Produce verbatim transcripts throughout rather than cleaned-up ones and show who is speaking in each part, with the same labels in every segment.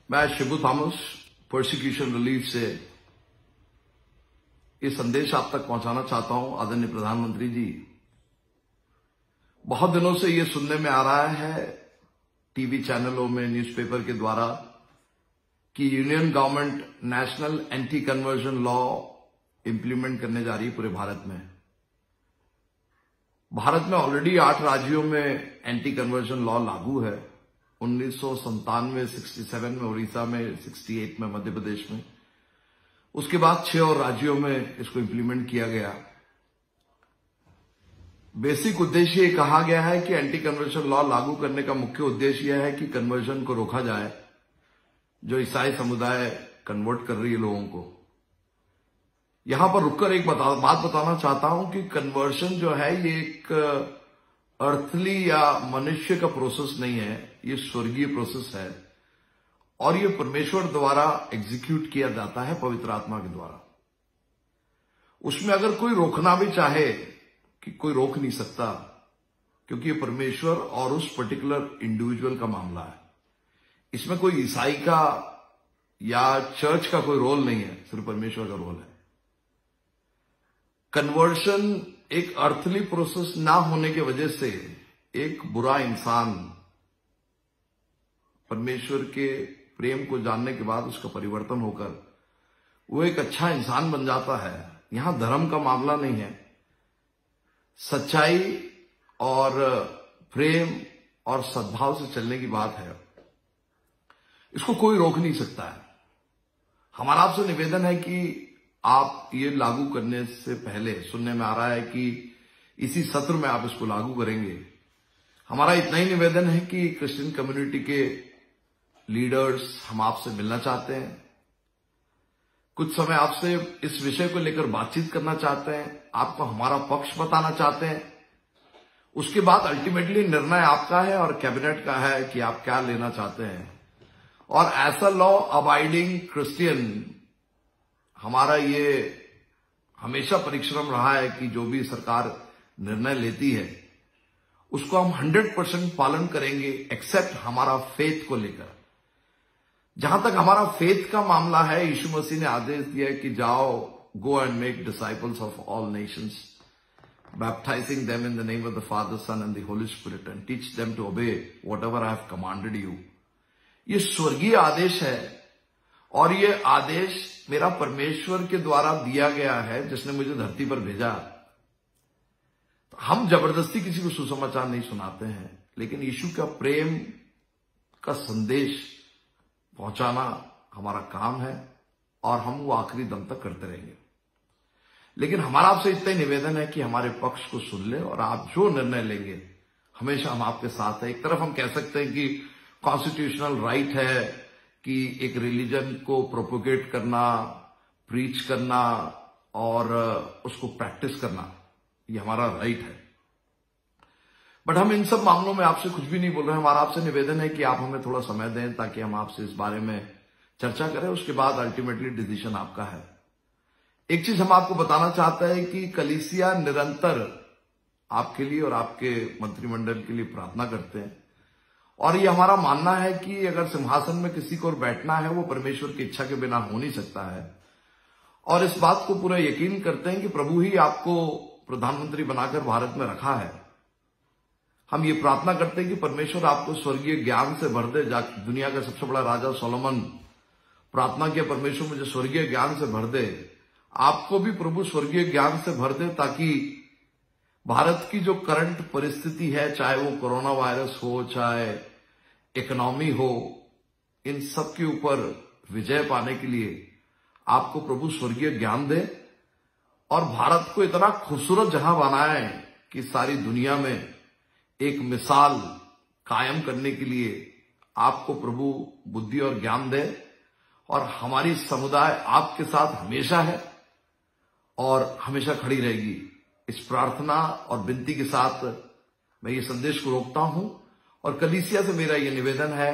Speaker 1: मैं Shibu Thomas prosecution relief से ये संदेश आप तक पहुंचाना चाहता हूं। आदरणीय प्रधानमंत्री जी, बहुत दिनों से ये सुनने में आ रहा है टीवी चैनलों में, न्यूज़पेपर के द्वारा कि union government national anti conversion law implement करने जा रही है पूरे भारत में। भारत में ऑलरेडी आठ राज्यों में एंटी कन्वर्जन लॉ लागू है। उन्नीस सौ संतानवे सिक्सटी सेवन में उड़ीसा में, सिक्सटी एट में मध्य प्रदेश में, उसके बाद छह और राज्यों में इसको इंप्लीमेंट किया गया। बेसिक उद्देश्य ये कहा गया है कि एंटी कन्वर्जन लॉ लागू करने का मुख्य उद्देश्य यह है कि कन्वर्जन को रोका जाए, जो ईसाई समुदाय कन्वर्ट कर रही है लोगों को। यहां पर रुककर एक बता, बात बताना चाहता हूं कि कन्वर्जन जो है ये एक अर्थली या मनुष्य का प्रोसेस नहीं है, ये स्वर्गीय प्रोसेस है और ये परमेश्वर द्वारा एग्जीक्यूट किया जाता है, पवित्र आत्मा के द्वारा। उसमें अगर कोई रोकना भी चाहे कि कोई रोक नहीं सकता, क्योंकि ये परमेश्वर और उस पर्टिकुलर इंडिविजुअल का मामला है। इसमें कोई ईसाई का या चर्च का कोई रोल नहीं है, सिर्फ परमेश्वर का रोल है। कन्वर्शन एक अर्थली प्रोसेस ना होने की वजह से एक बुरा इंसान परमेश्वर के प्रेम को जानने के बाद उसका परिवर्तन होकर वो एक अच्छा इंसान बन जाता है। यहां धर्म का मामला नहीं है, सच्चाई और प्रेम और सद्भाव से चलने की बात है। इसको कोई रोक नहीं सकता है। हमारा आपसे निवेदन है कि आप ये लागू करने से पहले, सुनने में आ रहा है कि इसी सत्र में आप इसको लागू करेंगे, हमारा इतना ही निवेदन है कि क्रिश्चियन कम्युनिटी के लीडर्स हम आपसे मिलना चाहते हैं, कुछ समय आपसे इस विषय को लेकर बातचीत करना चाहते हैं, आपको हमारा पक्ष बताना चाहते हैं। उसके बाद अल्टीमेटली निर्णय आपका है और कैबिनेट का है कि आप क्या लेना चाहते हैं। और ऐसा लॉ अबाइडिंग क्रिश्चियन, हमारा ये हमेशा परिश्रम रहा है कि जो भी सरकार निर्णय लेती है उसको हम हंड्रेड परसेंट पालन करेंगे, एक्सेप्ट हमारा फेथ को लेकर। जहां तक हमारा फेथ का मामला है, यीशु मसीह ने आदेश दिया है कि जाओ, go and make disciples of all nations, baptising them in the name of the Father, Son and the Holy Spirit and teach them to obey whatever I have commanded you. ये स्वर्गीय आदेश है और ये आदेश मेरा परमेश्वर के द्वारा दिया गया है, जिसने मुझे धरती पर भेजा। तो हम जबरदस्ती किसी को सुसमाचार नहीं सुनाते हैं, लेकिन यीशु का प्रेम का संदेश पहुंचाना हमारा काम है और हम वो आखिरी दम तक करते रहेंगे। लेकिन हमारा आपसे इतना ही निवेदन है कि हमारे पक्ष को सुन ले और आप जो निर्णय लेंगे हमेशा हम आपके साथ हैं। एक तरफ हम कह सकते हैं कि कॉन्स्टिट्यूशनल राइट है कि एक रिलीजन को प्रोपोगेट करना, प्रीच करना और उसको प्रैक्टिस करना, ये हमारा राइट है। बट हम इन सब मामलों में आपसे कुछ भी नहीं बोल रहे हैं। हमारा आपसे निवेदन है कि आप हमें थोड़ा समय दें ताकि हम आपसे इस बारे में चर्चा करें। उसके बाद अल्टीमेटली डिसीजन आपका है। एक चीज हम आपको बताना चाहते हैं कि कलीसिया निरंतर आपके लिए और आपके मंत्रिमंडल के लिए प्रार्थना करते हैं और ये हमारा मानना है कि अगर सिंहासन में किसी को बैठना है वो परमेश्वर की इच्छा के बिना हो नहीं सकता है। और इस बात को पूरा यकीन करते हैं कि प्रभु ही आपको प्रधानमंत्री बनाकर भारत में रखा है। हम ये प्रार्थना करते हैं कि परमेश्वर आपको स्वर्गीय ज्ञान से भर दे। दुनिया का सबसे बड़ा राजा सोलोमन प्रार्थना किया, परमेश्वर मुझे स्वर्गीय ज्ञान से भर दे। आपको भी प्रभु स्वर्गीय ज्ञान से भर दे ताकि भारत की जो करंट परिस्थिति है, चाहे वो कोरोना वायरस हो, चाहे इकोनॉमी हो, इन सब के ऊपर विजय पाने के लिए आपको प्रभु स्वर्गीय ज्ञान दे और भारत को इतना खूबसूरत जहां बनाए कि सारी दुनिया में एक मिसाल कायम करने के लिए आपको प्रभु बुद्धि और ज्ञान दे। और हमारी समुदाय आपके साथ हमेशा है और हमेशा खड़ी रहेगी। इस प्रार्थना और विनती के साथ मैं ये संदेश को रोकता हूं और कलीसिया से मेरा ये निवेदन है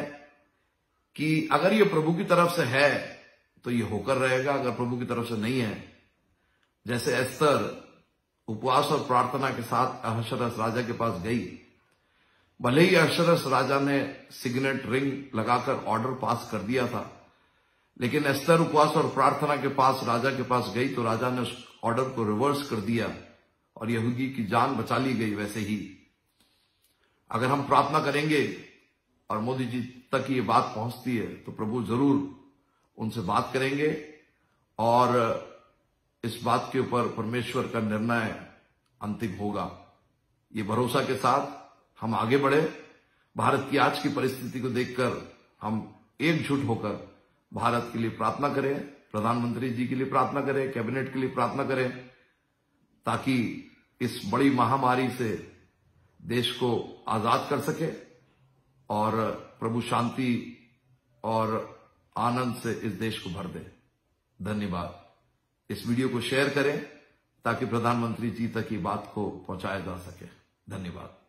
Speaker 1: कि अगर ये प्रभु की तरफ से है तो ये होकर रहेगा, अगर प्रभु की तरफ से नहीं है, जैसे एस्तर उपवास और प्रार्थना के साथ अहश्वेरोश राजा के पास गई, भले ही अहश्वेरोश राजा ने सिग्नेट रिंग लगाकर ऑर्डर पास कर दिया था, लेकिन एस्तर उपवास और प्रार्थना के पास राजा के पास गई तो राजा ने उस ऑर्डर को रिवर्स कर दिया और यहूदी की जान बचा ली गई। वैसे ही अगर हम प्रार्थना करेंगे और मोदी जी तक ये बात पहुंचती है तो प्रभु जरूर उनसे बात करेंगे और इस बात के ऊपर परमेश्वर का निर्णय अंतिम होगा। ये भरोसा के साथ हम आगे बढ़े। भारत की आज की परिस्थिति को देखकर हम एकजुट होकर भारत के लिए प्रार्थना करें, प्रधानमंत्री जी के लिए प्रार्थना करें, कैबिनेट के लिए प्रार्थना करें, ताकि इस बड़ी महामारी से देश को आजाद कर सके और प्रभु शांति और आनंद से इस देश को भर दे। धन्यवाद। इस वीडियो को शेयर करें ताकि प्रधानमंत्री जी तक की बात को पहुंचाया जा सके। धन्यवाद।